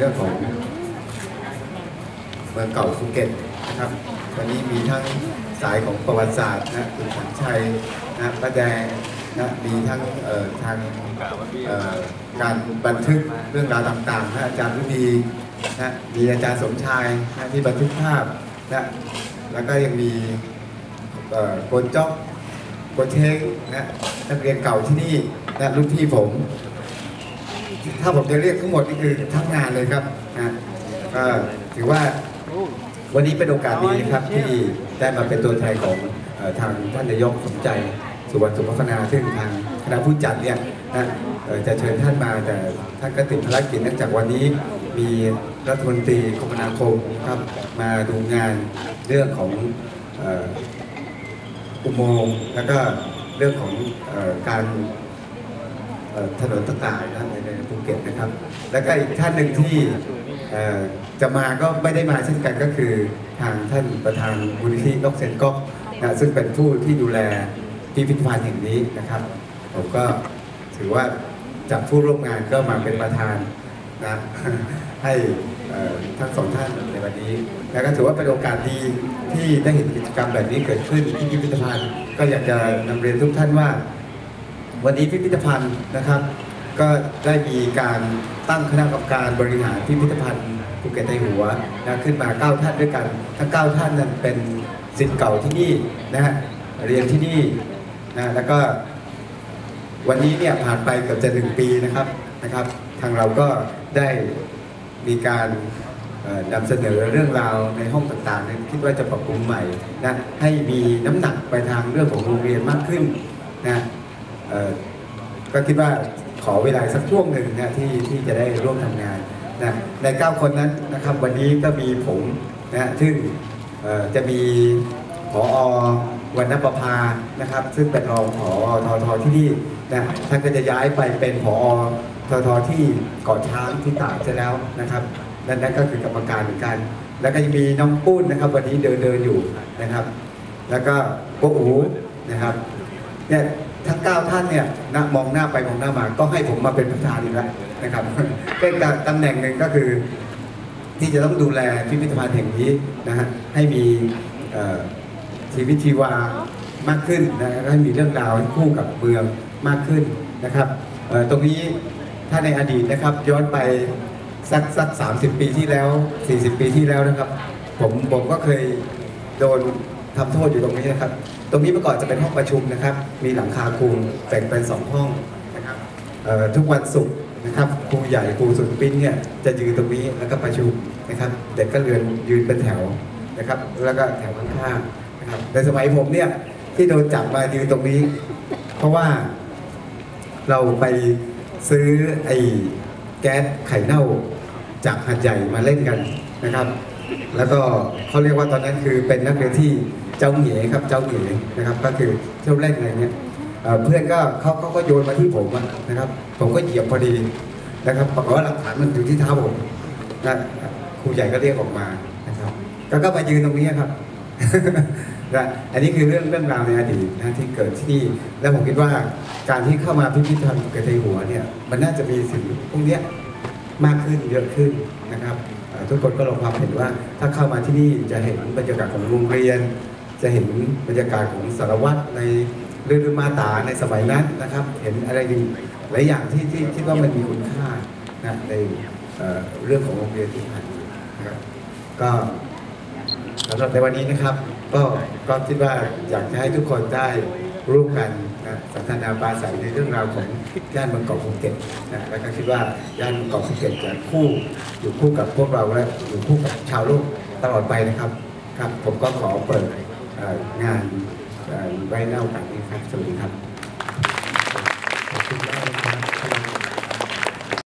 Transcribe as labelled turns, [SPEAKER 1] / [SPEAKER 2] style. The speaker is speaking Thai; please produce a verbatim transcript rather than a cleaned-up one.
[SPEAKER 1] รื่องของเมืองเก่าภูเก็ตนะครับวันนี้มีทั้งสายของประวัติศาสตร์นะคุณสัญชัยนะป้าแดงนะมีทั้งทางการบันทึกเรื่องราวต่างๆนะอาจารย์รุดีนะมีอาจารย์สมชายนะที่บันทึกภาพนะแล้วก็ยังมีโกนจ๊อกโกนเทงนะนักเรียนเก่าที่นี่นะรุ่นพี่ผมถ้าผมจะเรียกทั้งหมดนี่คือทั้งงานเลยครับนะก็ถือว่าวันนี้เป็นโอกาสดีนะครับที่ได้มาเป็นตัวแทนของทางท่านนายกสมใจสุวรรณสุพัฒนาซึ่งทางคณะผู้จัดเนี่ยนะจะเชิญท่านมาแต่ท่านก็ติดภารกิจเนื่องจากวันนี้มีรัฐมนตรีคมนาคมครับมาดูงานเรื่องของอุโมงค์แล้วก็เรื่องของการถนนต่างๆนะในภูเก็ตนะครับแล้วก็อีกท่านหนึ่งที่จะมาก็ไม่ได้มาเช่นกันก็คือทางท่านประธานมูลนิธินกเซนก๊อกนะซึ่งเป็นผู้ที่ดูแลพิพิธภัณฑ์แห่งนี้นะครับผมก็ถือว่าจากผู้ร่วมงานก็มาเป็นประธานนะให้ทั้งสองท่านในวันนี้แล้วก็ถือว่าเป็นโอกาสดีที่ได้เห็นกิจกรรมแบบนี้เกิดขึ้นที่พิพิธภัณฑ์ก็อยากจะนำเรียนทุกท่านว่าวันนี้พิพิธภัณฑ์นะครับก็ได้มีการตั้งคณะกรรมการบริหารพิพิธภัณฑ์ภูเก็ตไต้หัวนะขึ้นมาเก้าท่านด้วยกันทั้งเก้าท่านนั้นเป็นศิษย์เก่าที่นี่นะฮะเรียนที่นี่นะแล้วก็วันนี้เนี่ยผ่านไปเกือบจะหนึ่งปีนะครับนะครับทางเราก็ได้มีการนำเสนอเรื่องราวในห้องต่างๆนั้นคิดว่าจะปรับปรุงใหม่นะให้มีน้ำหนักไปทางเรื่องของโรงเรียนมากขึ้นนะก็คิดว่าขอเวลาสักช่วงหนึ่งนะที่ที่จะได้ร่วมทำงานนะในเก้าคนนั้นนะครับวันนี้ก็มีผมนะซึ่งจะมีผอ.วรรณประภานะครับซึ่งเป็นรองผอ.ทท.ที่นี่นะท่านก็จะย้ายไปเป็นผอ.ทท.ที่เกาะช้างที่ตากเสร็จแล้วนะครับนั่นนั่นก็คือกรรมการเหมือนกันแล้วก็ยังมีน้องปุ้นนะครับวันนี้เดินเดินอยู่นะครับแล้วก็โกอูนะครับเนี่ยทั้งเก้าท่านเนี่ยนะมองหน้าไปมองหน้ามาก็ให้ผมมาเป็นประธานอีกแล้วนะครับเป็นตำแหน่งหนึ่งก็คือที่จะต้องดูแลพิพิธภัณฑ์แห่งนี้นะฮะให้มีชีวิตชีวามากขึ้นนะให้มีเรื่องราวคู่กับเมืองมากขึ้นนะครับตรงนี้ถ้าในอดีตนะครับย้อนไปสักสักสามสิบปีที่แล้วสี่สิบปีที่แล้วนะครับผมผมก็เคยโดนทำโทษอยู่ตรงนี้นะครับตรงนี้เมื่อก่อนจะเป็นห้องประชุมนะครับมีหลังคาคลุมแบ่งเป็นสองห้องนะครับทุกวันศุกร์นะครับครูใหญ่ครูสุดปิ้นเนี่ยจะยืนตรงนี้แล้วก็ประชุมนะครับเด็กก็เรียนยืนเป็นแถวนะครับแล้วก็แถวข้างๆนะครับในสมัยผมเนี่ยที่โดนจับมายืนตรงนี้เพราะว่าเราไปซื้อไอ้แก๊สไข่เน่าจากหาดใหญ่มาเล่นกันนะครับแล้วก็เขาเรียกว่าตอนนั้นคือเป็นนักเรียนที่เจ้าเหนียครับเจ้าเหนียนะครับก็คือเที่ยวเล่นอะไรเงี้ยเพื่อนก็เขาเขาก็โยนมาที่ผมนะครับผมก็เหยียบพอดีนะครับปรากฏว่าหลักฐานมันอยู่ที่เท้าผมนะครูใหญ่ก็เรียกออกมานะครับก็ก็มายืนตรงนี้ครับนะอันนี้คือเรื่องเรื่องราวในอดีตนะที่เกิดที่นี่แล้วผมคิดว่าการที่เข้ามาพิพิธภัณฑ์ภูเก็ตไต้หัวเนี่ยมันน่าจะมีสิ่งพวกนี้มากขึ้นเยอะขึ้นนะครับทุกคนก็ลองความเห็นว่าถ้าเข้ามาที่นี่จะเห็นบรรยากาศของโรงเรียนจะเห็นบรรยากาศของสารวัตรในเรื่องมาตาในสมัยนั้นนะครับเห็นอะไรหลายอย่างที่ที่คิดว่ามันมีคุณค่านะในเรื่องของโรงเรียนที่ผ่านมานะครับก็สำหรับในวันนี้นะครับก็ก็คิดว่าอยากจะให้ทุกคนได้ร่วมกันนะสันทนาปราศัยในเรื่องราวของย่านเมืองเก่าภูเก็ตนะแล้วก็คิดว่าย่านเมืองเก่าภูเก็ตจะคู่อยู่คู่กับพวกเราและอยู่คู่กับชาวโลกตลอดไปนะครับครับผมก็ขอเปิดงานไว้เล่าแบบนี้ครับสวัสดีครับขอบคุณมากครับ